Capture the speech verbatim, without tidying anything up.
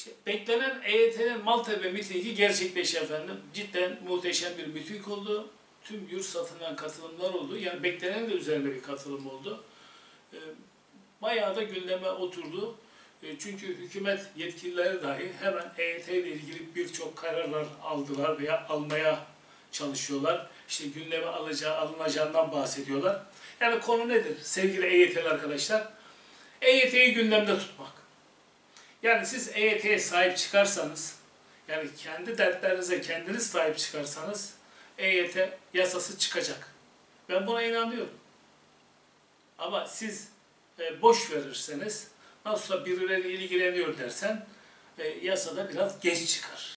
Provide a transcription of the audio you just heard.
İşte beklenen E Y T'nin Maltepe mitingi gerçekleşti efendim. Cidden muhteşem bir miting oldu. Tüm yurt satından katılımlar oldu. Yani beklenen de üzerinde bir katılım oldu. E, bayağı da gündeme oturdu. E, çünkü hükümet yetkilileri dahi hemen E Y T ile ilgili birçok kararlar aldılar veya almaya çalışıyorlar. İşte gündeme alacağı, alınacağından bahsediyorlar. Yani konu nedir sevgili E Y T'li arkadaşlar? E Y T'yi gündemde tutmak. Yani siz E Y T'ye sahip çıkarsanız, yani kendi dertlerinize kendiniz sahip çıkarsanız E Y T yasası çıkacak. Ben buna inanıyorum. Ama siz e, boş verirseniz, nasılsa birileri ilgileniyor dersen e, yasada biraz geç çıkar.